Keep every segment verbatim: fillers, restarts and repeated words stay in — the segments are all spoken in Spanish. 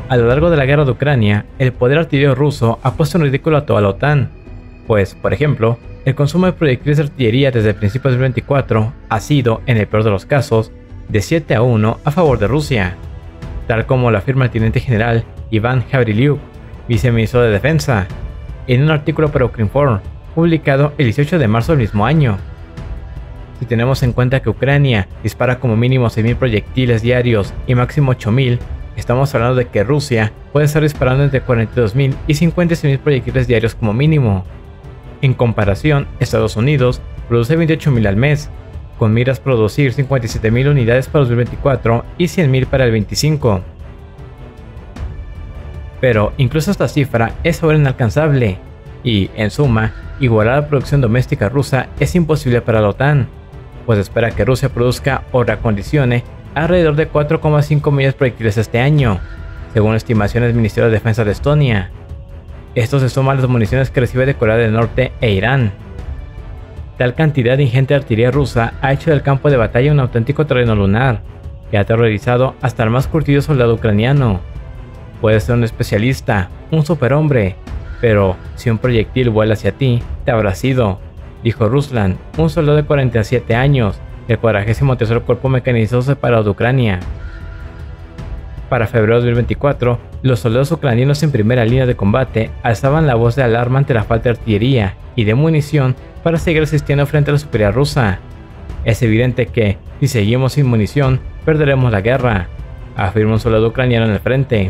A lo largo de la guerra de Ucrania, el poder artillero ruso ha puesto en ridículo a toda la OTAN, pues, por ejemplo, el consumo de proyectiles de artillería desde principios del veinticuatro ha sido, en el peor de los casos, de siete a uno a favor de Rusia, tal como lo afirma el teniente general Iván Gavrilyuk, viceministro de Defensa, en un artículo para Ukrinform, publicado el dieciocho de marzo del mismo año. Si tenemos en cuenta que Ucrania dispara como mínimo seis mil proyectiles diarios y máximo ocho mil, estamos hablando de que Rusia puede estar disparando entre cuarenta y dos mil y cincuenta y seis mil proyectiles diarios como mínimo. En comparación, Estados Unidos produce veintiocho mil al mes, con miras producir cincuenta y siete mil unidades para el dos mil veinticuatro y cien mil para el veinticinco. Pero incluso esta cifra es ahora inalcanzable, y, en suma, igualar la producción doméstica rusa es imposible para la OTAN, pues espera que Rusia produzca o reacondicione alrededor de cuatro coma cinco millones de proyectiles este año, según estimaciones del Ministerio de Defensa de Estonia. Esto se suma a las municiones que recibe de Corea del Norte e Irán. Tal cantidad de ingente artillería rusa ha hecho del campo de batalla un auténtico terreno lunar, que ha aterrorizado hasta el más curtido soldado ucraniano. Puedes ser un especialista, un superhombre, pero si un proyectil vuela hacia ti, te habrá sido, dijo Ruslan, un soldado de cuarenta y siete años, del cuadragésimo tercer Cuerpo Mecanizado Separado de Ucrania. Para febrero de dos mil veinticuatro, los soldados ucranianos en primera línea de combate alzaban la voz de alarma ante la falta de artillería y de munición para seguir resistiendo frente a la superioridad rusa. Es evidente que, si seguimos sin munición, perderemos la guerra, afirma un soldado ucraniano en el frente.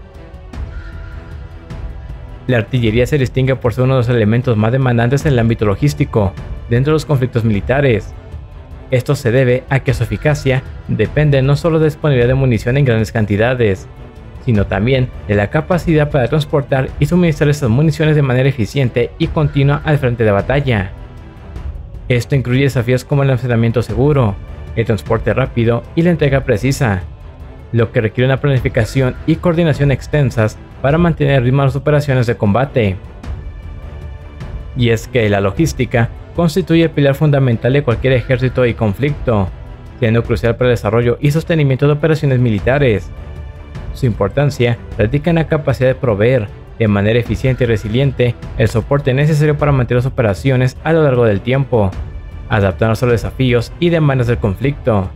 La artillería se distingue por ser uno de los elementos más demandantes en el ámbito logístico, dentro de los conflictos militares. Esto se debe a que su eficacia depende no solo de la disponibilidad de munición en grandes cantidades, sino también de la capacidad para transportar y suministrar esas municiones de manera eficiente y continua al frente de batalla. Esto incluye desafíos como el almacenamiento seguro, el transporte rápido y la entrega precisa, lo que requiere una planificación y coordinación extensas para mantener el ritmo de las operaciones de combate. Y es que la logística constituye el pilar fundamental de cualquier ejército y conflicto, siendo crucial para el desarrollo y sostenimiento de operaciones militares. Su importancia radica en la capacidad de proveer, de manera eficiente y resiliente, el soporte necesario para mantener las operaciones a lo largo del tiempo, adaptándose a los desafíos y demandas del conflicto.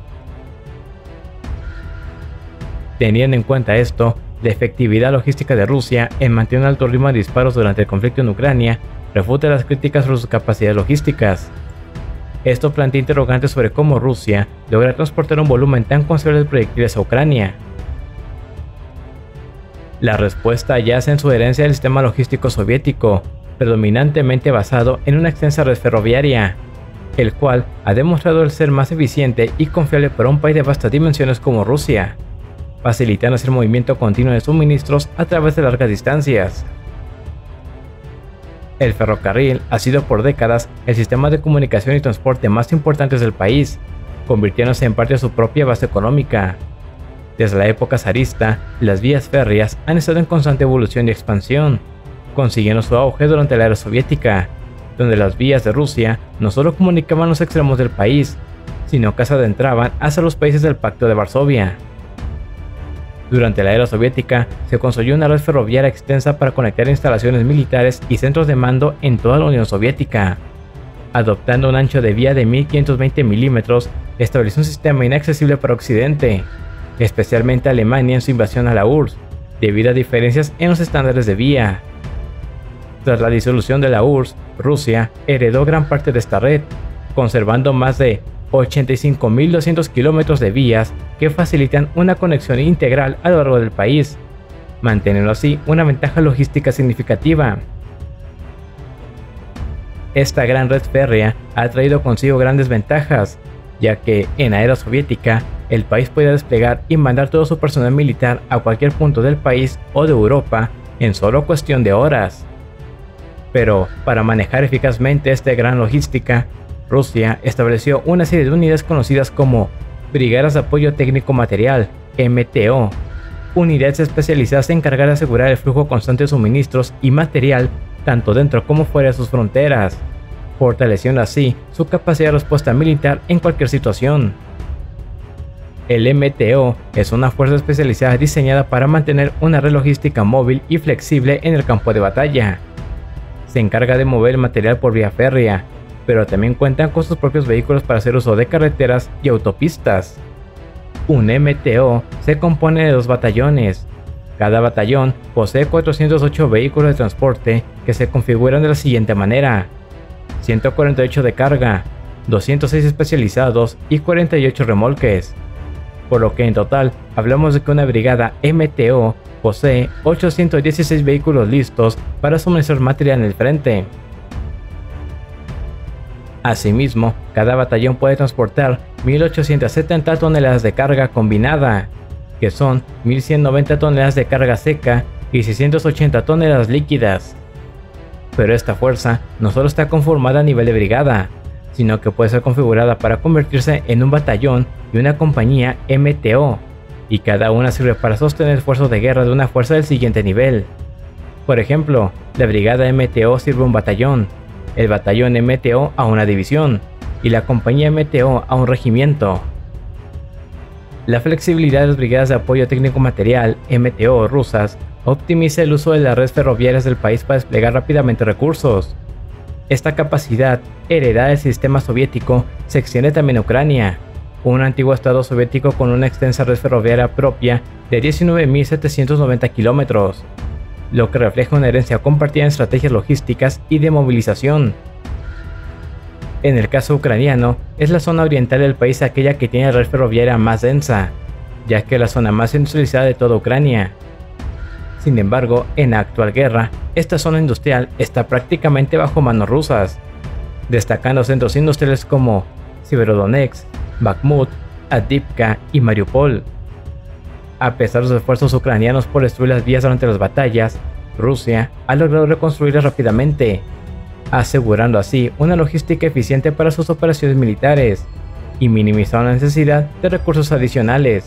Teniendo en cuenta esto, la efectividad logística de Rusia en mantener un alto ritmo de disparos durante el conflicto en Ucrania refuta las críticas sobre sus capacidades logísticas. Esto plantea interrogantes sobre cómo Rusia logra transportar un volumen tan considerable de proyectiles a Ucrania. La respuesta yace en su herencia del sistema logístico soviético, predominantemente basado en una extensa red ferroviaria, el cual ha demostrado el ser más eficiente y confiable para un país de vastas dimensiones como Rusia, facilitando así el movimiento continuo de suministros a través de largas distancias. El ferrocarril ha sido por décadas el sistema de comunicación y transporte más importante del país, convirtiéndose en parte de su propia base económica. Desde la época zarista, las vías férreas han estado en constante evolución y expansión, consiguiendo su auge durante la era soviética, donde las vías de Rusia no solo comunicaban los extremos del país, sino que se adentraban hacia los países del Pacto de Varsovia. Durante la era soviética, se construyó una red ferroviaria extensa para conectar instalaciones militares y centros de mando en toda la Unión Soviética. Adoptando un ancho de vía de mil quinientos veinte milímetros, estableció un sistema inaccesible para Occidente, especialmente Alemania en su invasión a la U R S S, debido a diferencias en los estándares de vía. Tras la disolución de la U R S S, Rusia heredó gran parte de esta red, conservando más de ochenta y cinco mil doscientos kilómetros de vías que facilitan una conexión integral a lo largo del país, manteniendo así una ventaja logística significativa. Esta gran red férrea ha traído consigo grandes ventajas, ya que en la era soviética el país podía desplegar y mandar todo su personal militar a cualquier punto del país o de Europa en solo cuestión de horas. Pero para manejar eficazmente esta gran logística, Rusia estableció una serie de unidades conocidas como Brigadas de Apoyo Técnico Material, M T O, unidades especializadas encargadas de asegurar el flujo constante de suministros y material tanto dentro como fuera de sus fronteras, fortaleciendo así su capacidad de respuesta militar en cualquier situación. El M T O es una fuerza especializada diseñada para mantener una red logística móvil y flexible en el campo de batalla. Se encarga de mover el material por vía férrea, pero también cuentan con sus propios vehículos para hacer uso de carreteras y autopistas. Un M T O se compone de dos batallones. Cada batallón posee cuatrocientos ocho vehículos de transporte que se configuran de la siguiente manera: ciento cuarenta y ocho de carga, doscientos seis especializados y cuarenta y ocho remolques. Por lo que en total hablamos de que una brigada M T O posee ochocientos dieciséis vehículos listos para suministrar material en el frente. Asimismo, cada batallón puede transportar mil ochocientas setenta toneladas de carga combinada, que son mil ciento noventa toneladas de carga seca y seiscientas ochenta toneladas líquidas. Pero esta fuerza no solo está conformada a nivel de brigada, sino que puede ser configurada para convertirse en un batallón y una compañía M T O, y cada una sirve para sostener esfuerzos de guerra de una fuerza del siguiente nivel. Por ejemplo, la brigada M T O sirve a un batallón, el batallón M T O a una división, y la compañía M T O a un regimiento. La flexibilidad de las brigadas de apoyo técnico material M T O rusas optimiza el uso de las redes ferroviarias del país para desplegar rápidamente recursos. Esta capacidad, heredada del sistema soviético, se extiende también a Ucrania, un antiguo estado soviético con una extensa red ferroviaria propia de diecinueve mil setecientos noventa kilómetros, lo que refleja una herencia compartida en estrategias logísticas y de movilización. En el caso ucraniano, es la zona oriental del país aquella que tiene la red ferroviaria más densa, ya que es la zona más industrializada de toda Ucrania. Sin embargo, en la actual guerra, esta zona industrial está prácticamente bajo manos rusas, destacando centros industriales como Severodonetsk, Bakhmut, Avdiivka y Mariupol. A pesar de los esfuerzos ucranianos por destruir las vías durante las batallas, Rusia ha logrado reconstruirlas rápidamente, asegurando así una logística eficiente para sus operaciones militares y minimizando la necesidad de recursos adicionales.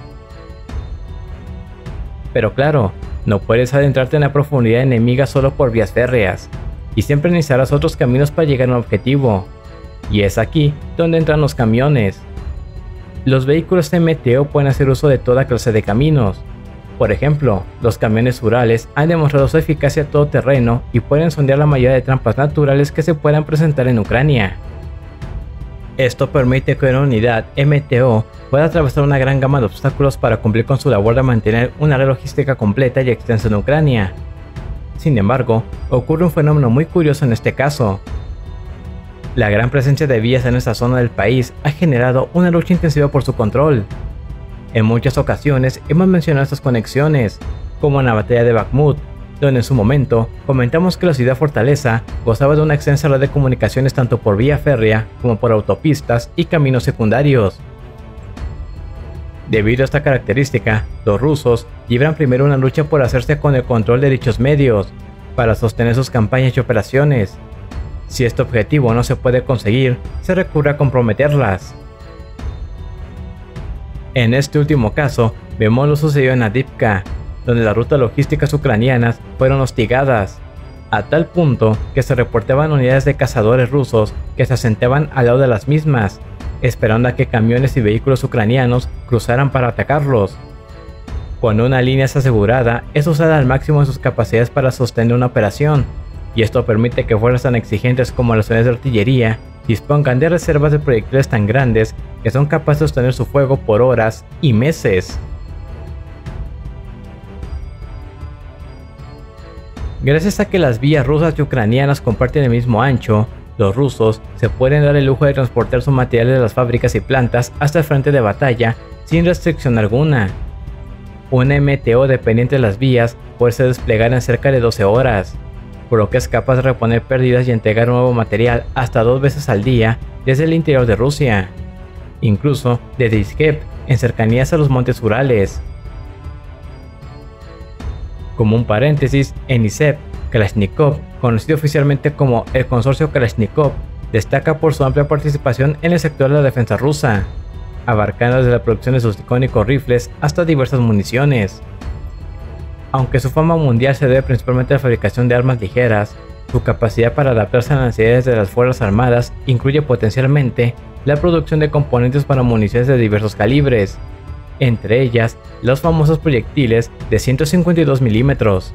Pero claro, no puedes adentrarte en la profundidad enemiga solo por vías férreas, y siempre necesitarás otros caminos para llegar a un objetivo. Y es aquí donde entran los camiones. Los vehículos M T O pueden hacer uso de toda clase de caminos. Por ejemplo, los camiones Urales han demostrado su eficacia todoterreno y pueden sondear la mayoría de trampas naturales que se puedan presentar en Ucrania. Esto permite que una unidad M T O pueda atravesar una gran gama de obstáculos para cumplir con su labor de mantener una red logística completa y extensa en Ucrania. Sin embargo, ocurre un fenómeno muy curioso en este caso. La gran presencia de vías en esta zona del país ha generado una lucha intensiva por su control. En muchas ocasiones hemos mencionado estas conexiones, como en la batalla de Bakhmut, donde en su momento comentamos que la ciudad fortaleza gozaba de una extensa red de comunicaciones tanto por vía férrea como por autopistas y caminos secundarios. Debido a esta característica, los rusos llevan primero una lucha por hacerse con el control de dichos medios, para sostener sus campañas y operaciones. Si este objetivo no se puede conseguir, se recurre a comprometerlas. En este último caso, vemos lo sucedido en Avdiivka, donde las rutas logísticas ucranianas fueron hostigadas, a tal punto que se reportaban unidades de cazadores rusos que se asentaban al lado de las mismas, esperando a que camiones y vehículos ucranianos cruzaran para atacarlos. Cuando una línea es asegurada, es usada al máximo de sus capacidades para sostener una operación, y esto permite que fuerzas tan exigentes como las unidades de artillería dispongan de reservas de proyectiles tan grandes que son capaces de sostener su fuego por horas y meses. Gracias a que las vías rusas y ucranianas comparten el mismo ancho, los rusos se pueden dar el lujo de transportar sus materiales de las fábricas y plantas hasta el frente de batalla sin restricción alguna. Una M T O dependiente de las vías puede ser desplegada en cerca de doce horas, por lo que es capaz de reponer pérdidas y entregar nuevo material hasta dos veces al día desde el interior de Rusia, incluso desde Izhevsk, en cercanías a los montes Urales. Como un paréntesis, en Izhevsk, Kalashnikov, conocido oficialmente como el Consorcio Kalashnikov, destaca por su amplia participación en el sector de la defensa rusa, abarcando desde la producción de sus icónicos rifles hasta diversas municiones. Aunque su fama mundial se debe principalmente a la fabricación de armas ligeras, Su capacidad para adaptarse a las necesidades de las Fuerzas Armadas incluye potencialmente la producción de componentes para municiones de diversos calibres, entre ellas los famosos proyectiles de ciento cincuenta y dos milímetros.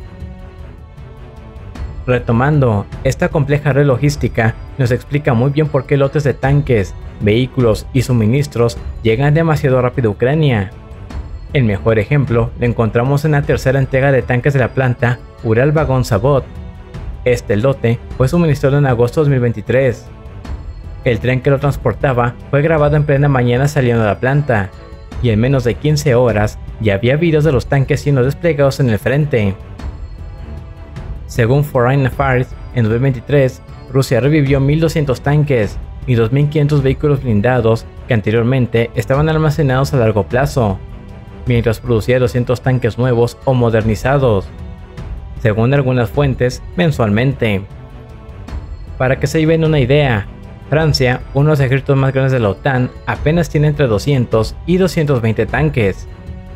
Retomando, esta compleja red logística nos explica muy bien por qué lotes de tanques, vehículos y suministros llegan demasiado rápido a Ucrania. El mejor ejemplo lo encontramos en la tercera entrega de tanques de la planta Ural-Vagon-Zavod. Este lote fue suministrado en agosto de dos mil veintitrés. El tren que lo transportaba fue grabado en plena mañana saliendo de la planta, y en menos de quince horas ya había videos de los tanques siendo desplegados en el frente. Según Foreign Affairs, en dos mil veintitrés, Rusia revivió mil doscientos tanques y dos mil quinientos vehículos blindados que anteriormente estaban almacenados a largo plazo, mientras producía doscientos tanques nuevos o modernizados, según algunas fuentes, mensualmente. Para que se lleven una idea, Francia, uno de los ejércitos más grandes de la OTAN, apenas tiene entre doscientos y doscientos veinte tanques.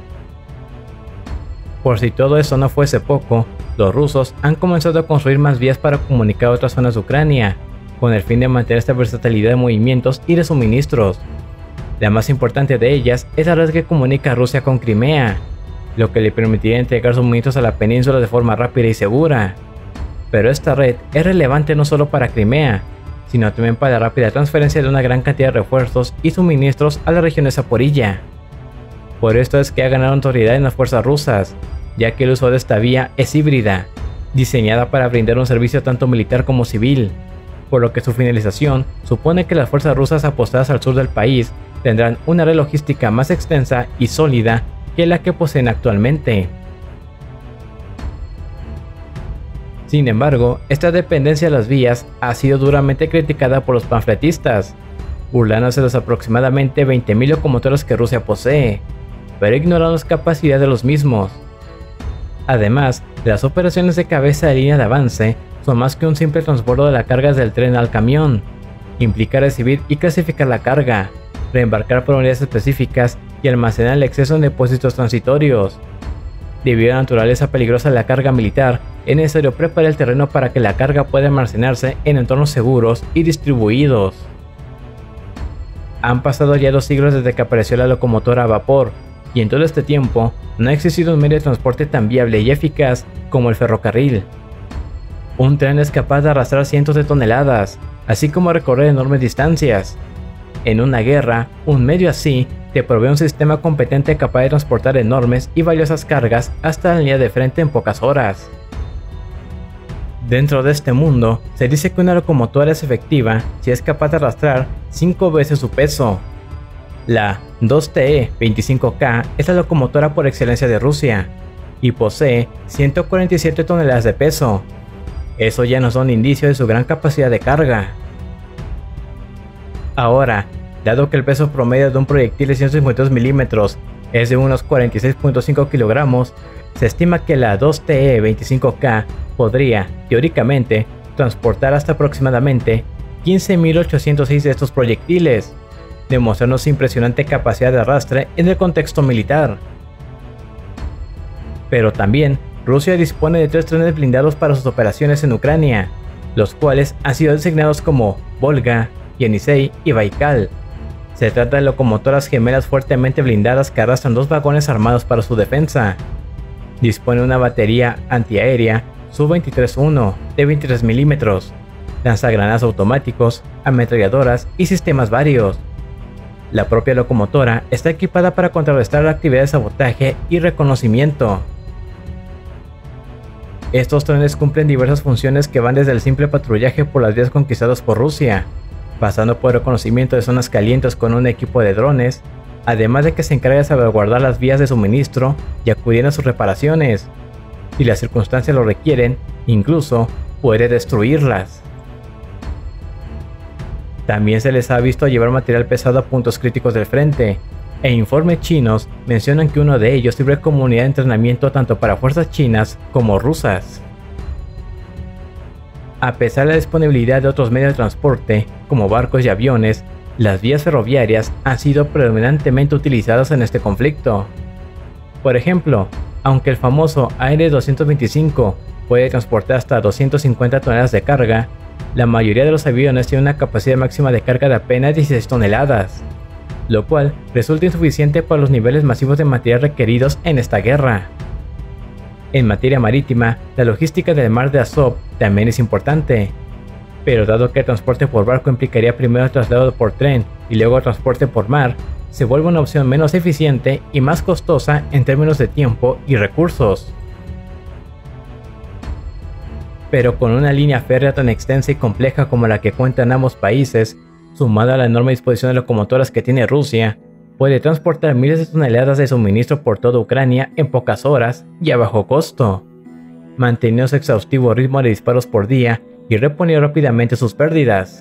Por si todo eso no fuese poco, los rusos han comenzado a construir más vías para comunicar a otras zonas de Ucrania, con el fin de mantener esta versatilidad de movimientos y de suministros. La más importante de ellas es la red que comunica a Rusia con Crimea, lo que le permitiría entregar suministros a la península de forma rápida y segura. Pero esta red es relevante no solo para Crimea, sino también para la rápida transferencia de una gran cantidad de refuerzos y suministros a la región de Zaporilla. Por esto es que ha ganado autoridad en las fuerzas rusas, ya que el uso de esta vía es híbrida, diseñada para brindar un servicio tanto militar como civil, por lo que su finalización supone que las fuerzas rusas apostadas al sur del país tendrán una red logística más extensa y sólida que la que poseen actualmente. Sin embargo, esta dependencia de las vías ha sido duramente criticada por los panfletistas, burlándose de las aproximadamente veinte mil locomotoras que Rusia posee, pero ignorando las capacidades de los mismos. Además, las operaciones de cabeza de línea de avance son más que un simple transbordo de la carga del tren al camión. Implica recibir y clasificar la carga, reembarcar por unidades específicas y almacenar el exceso en depósitos transitorios. Debido a la naturaleza peligrosa de la carga militar, es necesario preparar el terreno para que la carga pueda almacenarse en entornos seguros y distribuidos. Han pasado ya dos siglos desde que apareció la locomotora a vapor, y en todo este tiempo no ha existido un medio de transporte tan viable y eficaz como el ferrocarril. Un tren es capaz de arrastrar cientos de toneladas, así como recorrer enormes distancias. En una guerra, un medio así te provee un sistema competente capaz de transportar enormes y valiosas cargas hasta la línea de frente en pocas horas. Dentro de este mundo, se dice que una locomotora es efectiva si es capaz de arrastrar cinco veces su peso. La dos T E veinticinco K es la locomotora por excelencia de Rusia, y posee ciento cuarenta y siete toneladas de peso. Eso ya nos da un indicio de su gran capacidad de carga. Ahora, dado que el peso promedio de un proyectil de ciento cincuenta y dos milímetros es de unos cuarenta y seis punto cinco kilogramos, se estima que la dos T E veinticinco K podría, teóricamente, transportar hasta aproximadamente quince mil ochocientos seis de estos proyectiles, demostrando su impresionante capacidad de arrastre en el contexto militar. Pero también, Rusia dispone de tres trenes blindados para sus operaciones en Ucrania, los cuales han sido designados como Volga, Yenisei y Baikal. Se trata de locomotoras gemelas fuertemente blindadas que arrastran dos vagones armados para su defensa. Dispone de una batería antiaérea S U veintitrés uno de veintitrés milímetros, lanzagranadas automáticos, ametralladoras y sistemas varios. La propia locomotora está equipada para contrarrestar la actividad de sabotaje y reconocimiento. Estos trenes cumplen diversas funciones que van desde el simple patrullaje por las vías conquistadas por Rusia, pasando por el reconocimiento de zonas calientes con un equipo de drones, además de que se encarga de salvaguardar las vías de suministro y acudir a sus reparaciones. Si las circunstancias lo requieren, incluso puede destruirlas. También se les ha visto llevar material pesado a puntos críticos del frente, e informes chinos mencionan que uno de ellos sirve como unidad de entrenamiento tanto para fuerzas chinas como rusas. A pesar de la disponibilidad de otros medios de transporte, como barcos y aviones, las vías ferroviarias han sido predominantemente utilizadas en este conflicto. Por ejemplo, aunque el famoso A N doscientos veinticinco puede transportar hasta doscientas cincuenta toneladas de carga, la mayoría de los aviones tienen una capacidad máxima de carga de apenas dieciséis toneladas, lo cual resulta insuficiente para los niveles masivos de material requeridos en esta guerra. En materia marítima, la logística del mar de Azov también es importante, pero dado que el transporte por barco implicaría primero el traslado por tren y luego el transporte por mar, se vuelve una opción menos eficiente y más costosa en términos de tiempo y recursos. Pero con una línea férrea tan extensa y compleja como la que cuentan ambos países, sumada a la enorme disposición de locomotoras que tiene Rusia, puede transportar miles de toneladas de suministro por toda Ucrania en pocas horas y a bajo costo, manteniendo su exhaustivo ritmo de disparos por día y reponiendo rápidamente sus pérdidas.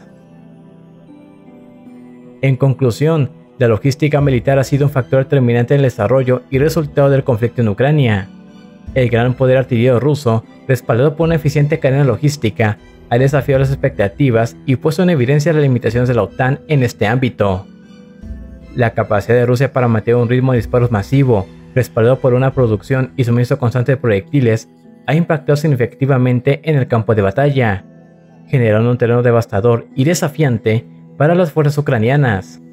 En conclusión, la logística militar ha sido un factor determinante en el desarrollo y resultado del conflicto en Ucrania. El gran poder artillero ruso, respaldado por una eficiente cadena logística, ha desafiado las expectativas y puesto en evidencia las limitaciones de la OTAN en este ámbito. La capacidad de Rusia para mantener un ritmo de disparos masivo, respaldado por una producción y suministro constante de proyectiles, ha impactado significativamente en el campo de batalla, generando un terreno devastador y desafiante para las fuerzas ucranianas.